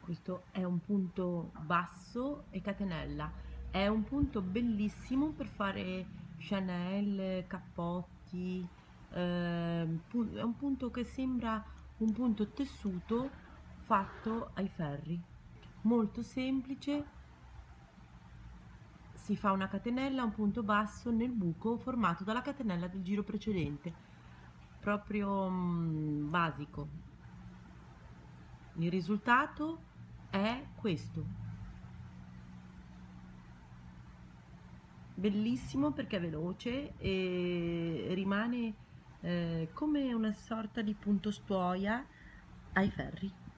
Questo è un punto basso e catenella. È un punto bellissimo per fare Chanel, cappotti. È un punto che sembra un punto tessuto fatto ai ferri. Molto semplice, si fa una catenella, un punto basso nel buco formato dalla catenella del giro precedente. Proprio basico. Il risultato è questo. Bellissimo perché è veloce e rimane come una sorta di punto stuoia ai ferri.